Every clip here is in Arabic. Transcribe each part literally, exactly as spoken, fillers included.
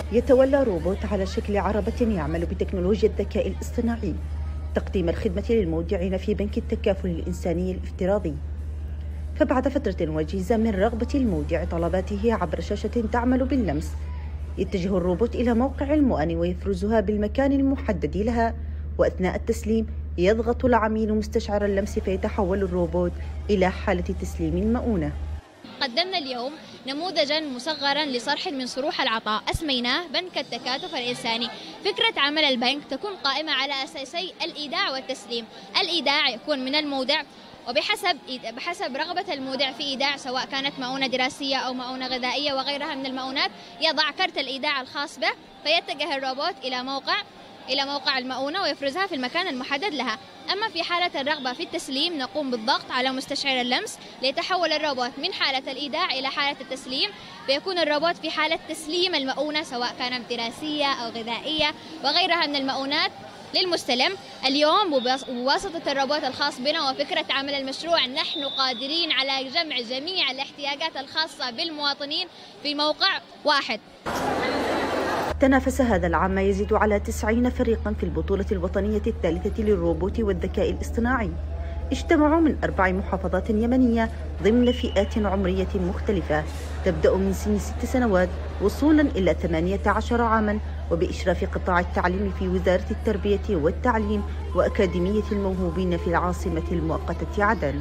يتولى روبوت على شكل عربة يعمل بتكنولوجيا الذكاء الاصطناعي تقديم الخدمة للمودعين في بنك التكافل الإنساني الافتراضي. فبعد فترة وجيزة من رغبة المودع طلباته عبر شاشة تعمل باللمس، يتجه الروبوت إلى موقع المؤن ويفرزها بالمكان المحدد لها، وأثناء التسليم يضغط العميل مستشعر اللمس فيتحول الروبوت إلى حالة تسليم المؤونة. قدمنا اليوم نموذجا مصغرا لصرح من صروح العطاء أسميناه بنك التكاتف الإنساني. فكرة عمل البنك تكون قائمة على أساسي الإيداع والتسليم. الإيداع يكون من المودع وبحسب بحسب رغبة المودع في إيداع، سواء كانت مؤونة دراسية أو مؤونة غذائية وغيرها من المؤونات، يضع كرت الإيداع الخاص به فيتجه الروبوت إلى موقع إلى موقع المؤونة ويفرزها في المكان المحدد لها. أما في حالة الرغبة في التسليم نقوم بالضغط على مستشعر اللمس ليتحول الروبوت من حالة الإيداع إلى حالة التسليم، فيكون الروبوت في حالة تسليم المؤونة سواء كانت دراسية أو غذائية وغيرها من المؤونات للمستلم. اليوم بواسطة الروبوت الخاص بنا وفكرة عمل المشروع نحن قادرين على جمع جميع الاحتياجات الخاصة بالمواطنين في موقع واحد. تنافس هذا العام ما يزيد على تسعين فريقا في البطولة الوطنية الثالثة للروبوت والذكاء الاصطناعي. اجتمعوا من أربع محافظات يمنية ضمن فئات عمرية مختلفة تبدأ من سن ست سنوات وصولا إلى ثمانية عشر عاما، وبإشراف قطاع التعليم في وزارة التربية والتعليم وأكاديمية الموهوبين في العاصمة المؤقتة عدن.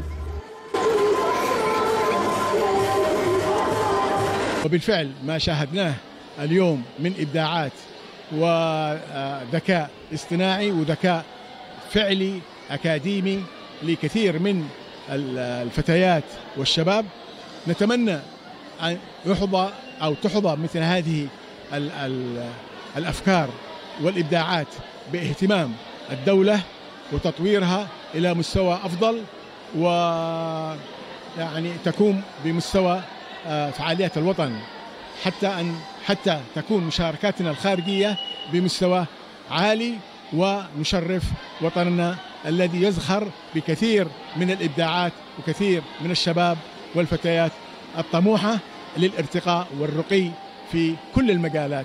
وبالفعل ما شاهدناه اليوم من إبداعات وذكاء اصطناعي وذكاء فعلي أكاديمي لكثير من الفتيات والشباب، نتمنى أن يحظى أو تحظى مثل هذه الأفكار والإبداعات باهتمام الدولة وتطويرها إلى مستوى أفضل، ويعني تكون بمستوى فعاليات الوطن، حتى أن حتى تكون مشاركاتنا الخارجية بمستوى عالي ونشرف وطننا الذي يزخر بكثير من الإبداعات وكثير من الشباب والفتيات الطموحة للارتقاء والرقي في كل المجالات.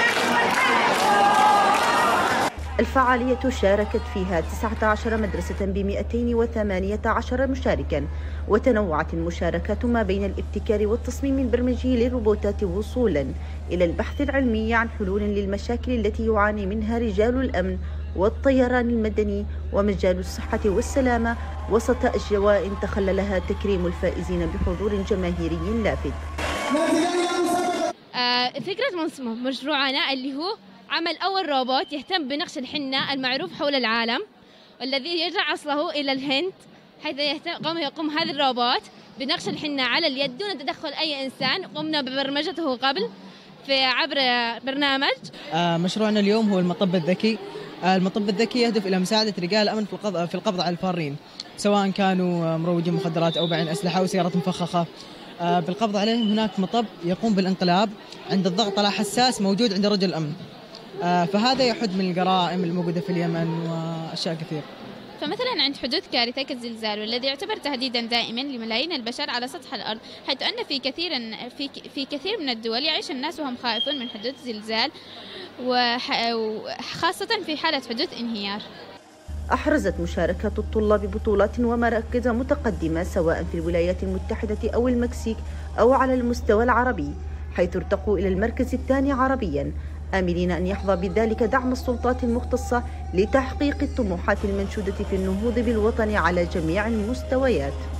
الفعالية شاركت فيها تسعة عشر مدرسة ب مئتين وثمانية عشر مشاركا، وتنوعت المشاركات ما بين الابتكار والتصميم البرمجي للروبوتات وصولا إلى البحث العلمي عن حلول للمشاكل التي يعاني منها رجال الأمن والطيران المدني ومجال الصحة والسلامة، وسط أجواء تخللها تكريم الفائزين بحضور جماهيري لافت. فكرة مشروعنا اللي هو عمل أول روبوت يهتم بنقش الحنة المعروف حول العالم والذي يرجع أصله إلى الهند، حيث يهتم يقوم هذا الروبوت بنقش الحنة على اليد دون تدخل أي إنسان. قمنا ببرمجته قبل في عبر برنامج. مشروعنا اليوم هو المطب الذكي. المطب الذكي يهدف إلى مساعدة رجال الأمن في القبض في القبض على الفارين، سواء كانوا مروجين مخدرات أو باعين أسلحة أو سيارات مفخخة. بالقبض عليهم هناك مطب يقوم بالانقلاب عند الضغط على حساس موجود عند رجل الأمن، فهذا يحد من الجرائم الموجودة في اليمن وأشياء كثير. فمثلا عند حدوث كارثة كالزلزال والذي يعتبر تهديدا دائما لملايين البشر على سطح الأرض، حيث أن في كثير في في كثير من الدول يعيش الناس وهم خائفون من حدوث زلزال، وخاصة في حالة حدوث انهيار. أحرزت مشاركات الطلاب بطولات ومراكز متقدمة سواء في الولايات المتحدة أو المكسيك أو على المستوى العربي، حيث ارتقوا إلى المركز الثاني عربيا، آملين أن يحظى بذلك دعم السلطات المختصة لتحقيق الطموحات المنشودة في النهوض بالوطن على جميع المستويات.